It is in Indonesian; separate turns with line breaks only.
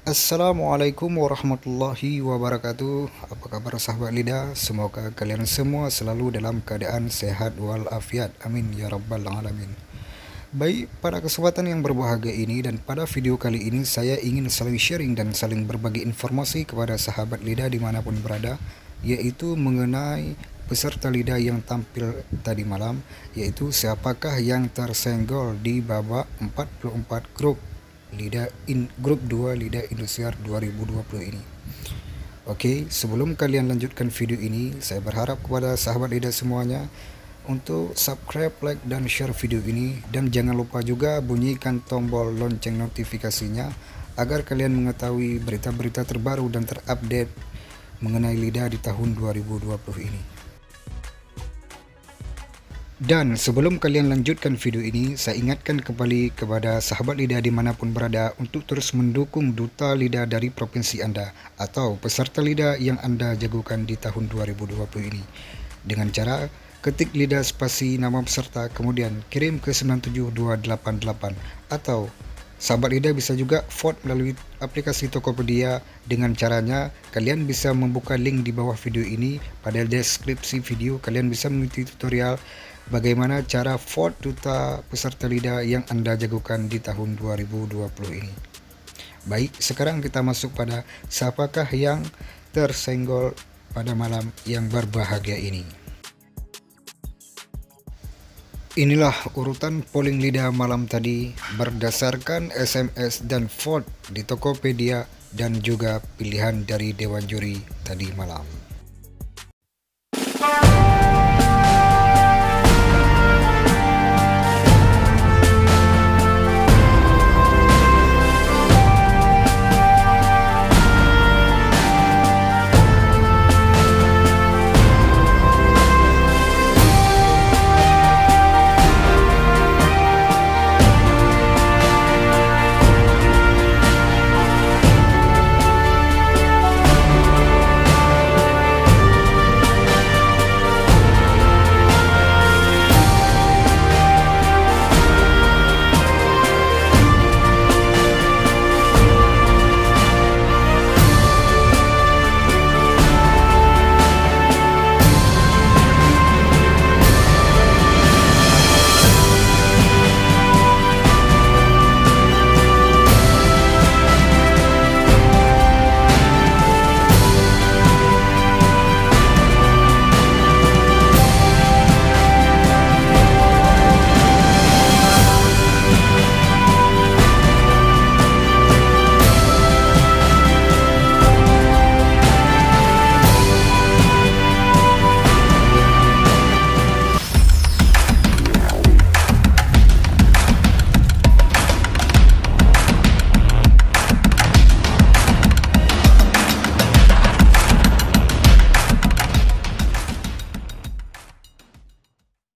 Assalamualaikum warahmatullahi wabarakatuh. Apa kabar sahabat lidah? Semoga kalian semua selalu dalam keadaan sehat walafiat. Amin ya rabbal alamin. Baik, pada kesempatan yang berbahagia ini dan pada video kali ini saya ingin saling sharing dan saling berbagi informasi kepada sahabat lidah dimanapun berada, yaitu mengenai peserta lidah yang tampil tadi malam, yaitu siapakah yang tersenggol di babak 44 grup 2 Lidah Indosiar 2020 ini. Oke, sebelum kalian lanjutkan video ini, saya berharap kepada sahabat lidah semuanya untuk subscribe, like, dan share video ini, dan jangan lupa juga bunyikan tombol lonceng notifikasinya agar kalian mengetahui berita-berita terbaru dan terupdate mengenai lidah di tahun 2020 ini. Dan sebelum kalian lanjutkan video ini, saya ingatkan kembali kepada sahabat lidah dimanapun berada untuk terus mendukung Duta Lidah dari Provinsi Anda atau peserta lidah yang Anda jagokan di tahun 2020 ini. Dengan cara ketik lidah spasi nama peserta kemudian kirim ke 97288, atau sahabat lidah bisa juga vote melalui aplikasi Tokopedia. Dengan caranya kalian bisa membuka link di bawah video ini. Pada deskripsi video kalian bisa mengikuti tutorial bagaimana cara vote duta peserta lidah yang Anda jagokan di tahun 2020 ini. Baik, sekarang kita masuk pada siapakah yang tersenggol pada malam yang berbahagia ini. Inilah urutan polling lidah malam tadi berdasarkan SMS dan vote di Tokopedia dan juga pilihan dari Dewan Juri tadi malam.